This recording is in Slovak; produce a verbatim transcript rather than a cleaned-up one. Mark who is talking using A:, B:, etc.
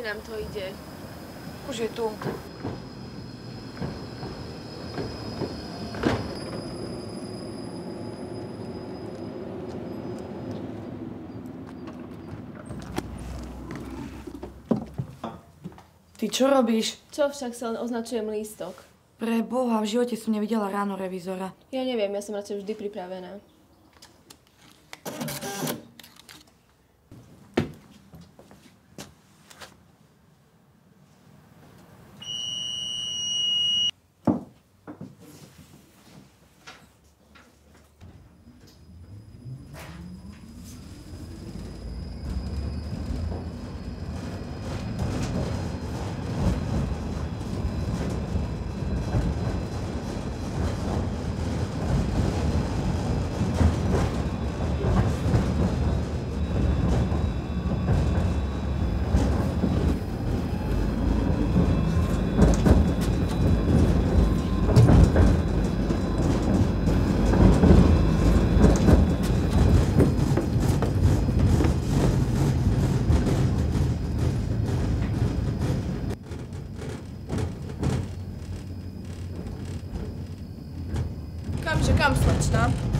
A: nám to ide.
B: Už je tu. Ty čo robíš?
A: Čo, však sa len označujem lístok.
B: Pre Boha, v živote som nevidela ráno revizora.
A: Ja neviem, ja som radšej vždy pripravená.
B: Kamže kam, slečna?